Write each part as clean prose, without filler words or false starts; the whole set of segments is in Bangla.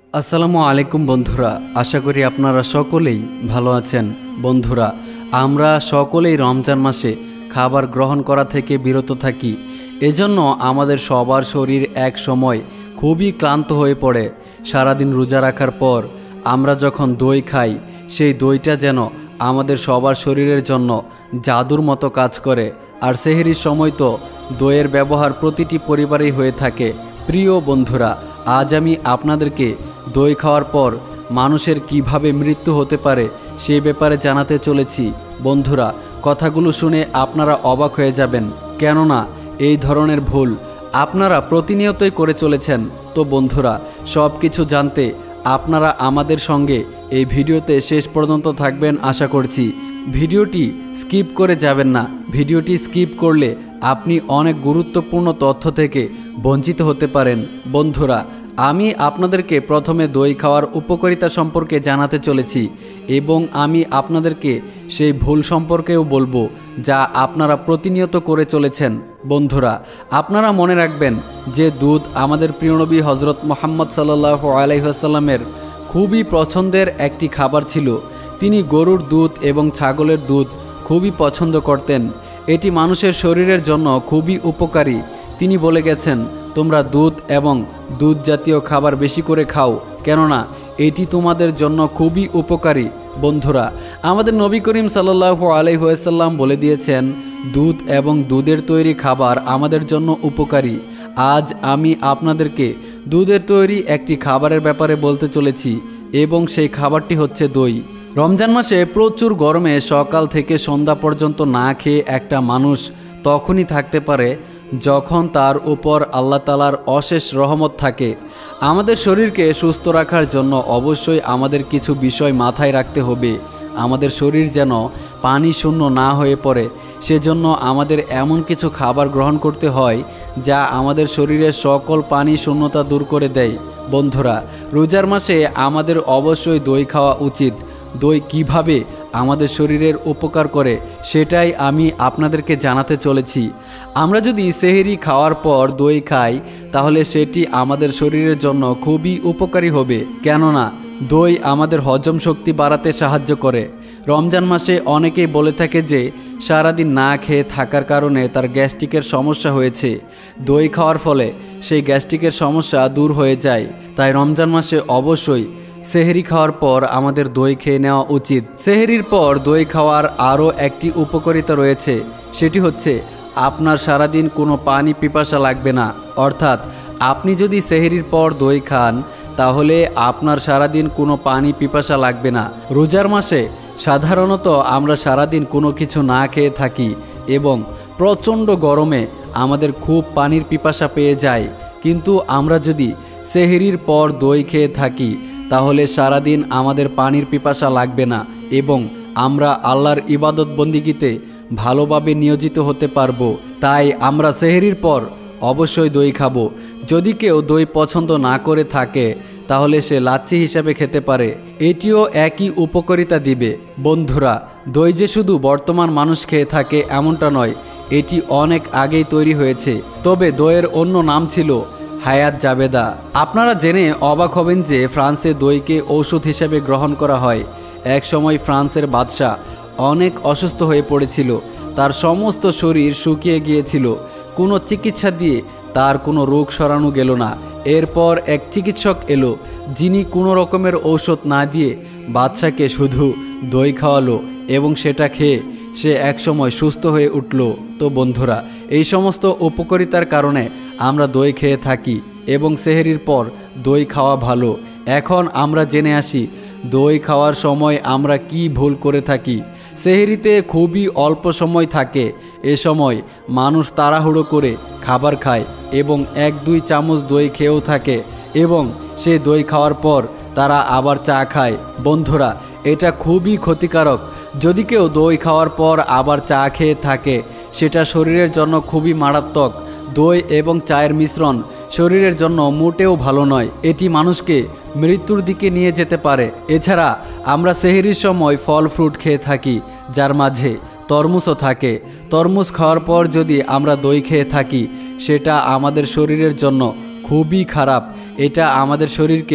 আসসালামু আলাইকুম বন্ধুরা, আশা করি আপনারা সকলেই ভালো আছেন। বন্ধুরা, আমরা সকলেই রমজান মাসে খাবার গ্রহণ করা থেকে বিরত থাকি। এজন্য আমাদের সবার শরীর এক সময় খুবই ক্লান্ত হয়ে পড়ে। সারাদিন রোজা রাখার পর আমরা যখন দই খাই, সেই দইটা যেন আমাদের সবার শরীরের জন্য জাদুর মতো কাজ করে। আর সেহরির সময় তো দইয়ের ব্যবহার প্রতিটি পরিবারেই হয়ে থাকে। প্রিয় বন্ধুরা, আজ আমি আপনাদেরকে দই খাওয়ার পর মানুষের কিভাবে মৃত্যু হতে পারে সেই ব্যাপারে জানাতে চলেছি। বন্ধুরা, কথাগুলো শুনে আপনারা অবাক হয়ে যাবেন, কেননা এই ধরনের ভুল আপনারা প্রতিনিয়তই করে চলেছেন। তো বন্ধুরা, সব কিছু জানতে আপনারা আমাদের সঙ্গে এই ভিডিওতে শেষ পর্যন্ত থাকবেন আশা করছি। ভিডিওটি স্কিপ করে যাবেন না। ভিডিওটি স্কিপ করলে আপনি অনেক গুরুত্বপূর্ণ তথ্য থেকে বঞ্চিত হতে পারেন। বন্ধুরা, আমি আপনাদেরকে প্রথমে দই খাওয়ার উপকারিতা সম্পর্কে জানাতে চলেছি এবং আমি আপনাদেরকে সেই ভুল সম্পর্কেও বলবো যা আপনারা প্রতিনিয়ত করে চলেছেন। বন্ধুরা, আপনারা মনে রাখবেন যে দুধ আমাদের প্রিয় নবী হজরত মুহাম্মদ সাল্লাল্লাহু আলাইহি ওয়াসাল্লামের খুবই পছন্দের একটি খাবার ছিল। তিনি গরুর দুধ এবং ছাগলের দুধ খুবই পছন্দ করতেন। এটি মানুষের শরীরের জন্য খুবই উপকারী। তিনি বলে গেছেন, তোমরা দুধ এবং দুধ জাতীয় খাবার বেশি করে খাও, কেননা এটি তোমাদের জন্য খুবই উপকারী। বন্ধুরা, আমাদের নবী করিম সাল্লাল্লাহু আলাইহি ওয়াসাল্লাম বলে দিয়েছেন, দুধ এবং দুধের তৈরি খাবার আমাদের জন্য উপকারী। আজ আমি আপনাদেরকে দুধের তৈরি একটি খাবারের ব্যাপারে বলতে চলেছি এবং সেই খাবারটি হচ্ছে দই। রমজান মাসে প্রচুর গরমে সকাল থেকে সন্ধ্যা পর্যন্ত না খেয়ে একটা মানুষ তখনই থাকতে পারে যখন তার উপর আল্লাহ তাআলার অশেষ রহমত থাকে। আমাদের শরীরকে সুস্থ রাখার জন্য অবশ্যই আমাদের কিছু বিষয় মাথায় রাখতে হবে। আমাদের শরীর যেন পানি শূন্য না হয়ে পড়ে, সেজন্য আমাদের এমন কিছু খাবার গ্রহণ করতে হয় যা আমাদের শরীরের সকল পানি শূন্যতা দূর করে দেয়। বন্ধুরা, রোজার মাসে আমাদের অবশ্যই দই খাওয়া উচিত। দই কিভাবে আমাদের শরীরের উপকার করে সেটাই আমি আপনাদেরকে জানাতে চলেছি। আমরা যদি সেহরি খাওয়ার পর দই খাই, তাহলে সেটি আমাদের শরীরের জন্য খুবই উপকারী হবে, কেননা দই আমাদের হজম শক্তি বাড়াতে সাহায্য করে। রমজান মাসে অনেকেই বলে থাকে যে সারাদিন না খেয়ে থাকার কারণে তার গ্যাস্ট্রিকের সমস্যা হয়েছে। দই খাওয়ার ফলে সেই গ্যাস্ট্রিকের সমস্যা দূর হয়ে যায়। তাই রমজান মাসে অবশ্যই সেহরি খাওয়ার পর আমাদের দই খেয়ে নেওয়া উচিত। সেহরির পর দই খাওয়ার আরও একটি উপকারিতা রয়েছে, সেটি হচ্ছে আপনার সারাদিন কোনো পানি পিপাসা লাগবে না। অর্থাৎ আপনি যদি সেহরির পর দই খান, তাহলে আপনার সারাদিন কোনো পানি পিপাসা লাগবে না। রোজার মাসে সাধারণত আমরা সারাদিন কোনো কিছু না খেয়ে থাকি এবং প্রচণ্ড গরমে আমাদের খুব পানির পিপাসা পেয়ে যায়। কিন্তু আমরা যদি সেহরির পর দই খেয়ে থাকি, তাহলে সারাদিন আমাদের পানির পিপাসা লাগবে না এবং আমরা আল্লাহর ইবাদত বন্দিগিতে ভালোভাবে নিয়োজিত হতে পারবো। তাই আমরা সেহরির পর অবশ্যই দই খাবো। যদি কেউ দই পছন্দ না করে থাকে, তাহলে সে লাচ্ছি হিসাবে খেতে পারে, এটিও একই উপকারিতা দিবে। বন্ধুরা, দই যে শুধু বর্তমান মানুষ খেয়ে থাকে এমনটা নয়, এটি অনেক আগেই তৈরি হয়েছে। তবে দইয়ের অন্য নাম ছিল হায়াত জাবেদা। আপনারা জেনে অবাক হবেন যে ফ্রান্সে দইকে ঔষধ হিসেবে গ্রহণ করা হয়। এক সময় ফ্রান্সের বাদশাহ অনেক অসুস্থ হয়ে পড়েছিল। তার সমস্ত শরীর শুকিয়ে গিয়েছিল। কোনো চিকিৎসা দিয়ে তার কোনো রোগ সরানো গেল না। এরপর এক চিকিৎসক এলো, যিনি কোনো রকমের ঔষধ না দিয়ে বাদশাকে শুধু দই খাওয়ালো এবং সেটা খেয়ে সে একসময় সুস্থ হয়ে উঠল। তো বন্ধুরা, এই সমস্ত উপকারিতার কারণে আমরা দই খেয়ে থাকি এবং সেহরির পর দই খাওয়া ভালো। এখন আমরা জেনে আসি দই খাওয়ার সময় আমরা কি ভুল করে থাকি। সেহরিতে খুবই অল্প সময় থাকে। এ সময় মানুষ তাড়াহুড়ো করে খাবার খায় এবং 1-2 চামচ দই খেয়েও থাকে এবং সেই দই খাওয়ার পর তারা আবার চা খায়। বন্ধুরা, এটা খুবই ক্ষতিকারক। যদি কেউ দই খাওয়ার পর আবার চা খেয়ে থাকে, সেটা শরীরের জন্য খুবই মারাত্মক। দই এবং চায়ের মিশ্রণ শরীরের জন্য মোটেও ভালো নয়। এটি মানুষকে মৃত্যুর দিকে নিয়ে যেতে পারে। এছাড়া আমরা সেহরির সময় ফল ফ্রুট খেয়ে থাকি, যার মাঝে তরমুজও থাকে। তরমুজ খাওয়ার পর যদি আমরা দই খেয়ে থাকি, সেটা আমাদের শরীরের জন্য খুবই খারাপ। এটা আমাদের শরীরকে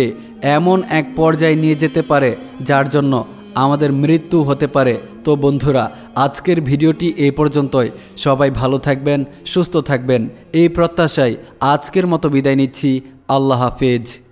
এমন এক পর্যায়ে নিয়ে যেতে পারে যার জন্য আমাদের মৃত্যু হতে পারে। তো বন্ধুরা, আজকের ভিডিওটি এই পর্যন্তই। সবাই ভালো থাকবেন, সুস্থ থাকবেন এই প্রত্যাশায় আজকের মতো বিদায় নিচ্ছি। আল্লাহ হাফেজ।